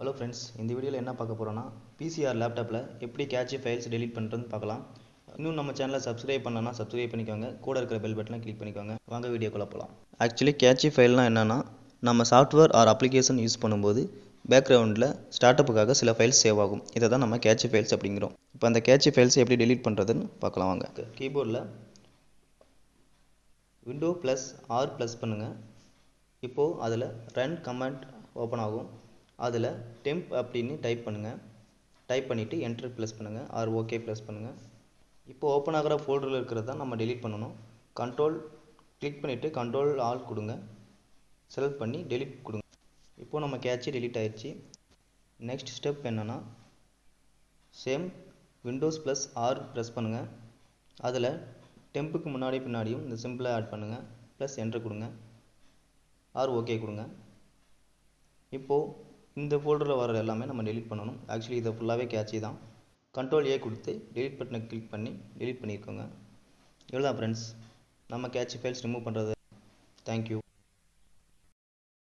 Hello friends, இந்த வீடியோவில் என்ன பார்க்க போகிறோன்னா பிசிஆர் லேப்டாப்பில் எப்படி கேட்சி ஃபைல்ஸ் டெலீட் பண்ணுறதுன்னு பார்க்கலாம். இன்னும் நம்ம சேனலை சப்ஸ்கிரைப் பண்ணலன்னா சப்ஸ்கிரைப் பண்ணிக்கோங்க, கூட இருக்கிற பெல் பட்டனை கிளிக் பண்ணிக்கோங்க. வாங்க வீடியோக்குள்ளே போகலாம். ஆக்சுவலி கேட்சி ஃபைல்னால் என்னென்னா, நம்ம சாஃப்ட்வேர் ஆர் அப்ளிகேஷன் யூஸ் பண்ணும்போது பேக்ரவுண்டில் ஸ்டார்ட்டப்புக்காக சில ஃபைல்ஸ் சேவ் ஆகும். இதை தான் நம்ம கேட்சி ஃபைல்ஸ் அப்படிங்கிறோம். இப்போ அந்த கேட்சி ஃபைல்ஸை எப்படி டெலீட் பண்ணுறதுன்னு பார்க்கலாம் வாங்க. கீபோர்டில் விண்டோ ப்ளஸ் ஆர் ப்ளஸ் பண்ணுங்கள். இப்போது அதில் ரன் கமாண்ட் ஓப்பன் ஆகும். அதில் டெம்ப் அப்படின்னு டைப் பண்ணுங்கள். டைப் பண்ணிவிட்டு என்டர் ப்ளஸ் பண்ணுங்கள் ஆர் ஓகே ப்ளஸ் பண்ணுங்கள். இப்போ ஓப்பன் ஆகிற ஃபோல்டரில் இருக்கிறது தான் நம்ம டெலீட் பண்ணணும். கண்ட்ரோல் கிளிக் பண்ணிவிட்டு கண்ட்ரோல் ஆல் கொடுங்க. செலக்ட் பண்ணி டெலீட் கொடுங்க. இப்போது நம்ம கேட்சி டெலீட் ஆயிடுச்சு. நெக்ஸ்ட் ஸ்டெப் என்னென்னா, same Windows plus R press பண்ணுங்கள். அதில் டெம்புக்கு முன்னாடி பின்னாடியும் இந்த சிம்பிளை ஆட் பண்ணுங்கள். ப்ளஸ் என்டர் கொடுங்க ஆர் ஓகே கொடுங்க. இப்போது இந்த ஃபோல்டரில் வர எல்லாமே நம்ம டெலீட் பண்ணணும். ஆக்சுவலி இதை ஃபுல்லாகவே கேட்சி தான். கண்ட்ரோல் ஏ கொடுத்து டெலீட் பட்டனை கிளிக் பண்ணி டெலீட் பண்ணியிருக்கோங்க. இவ்வளோதான் ஃப்ரெண்ட்ஸ், நம்ம கேட்சி ஃபைல்ஸ் ரிமூவ் பண்ணுறது. தேங்க்யூ.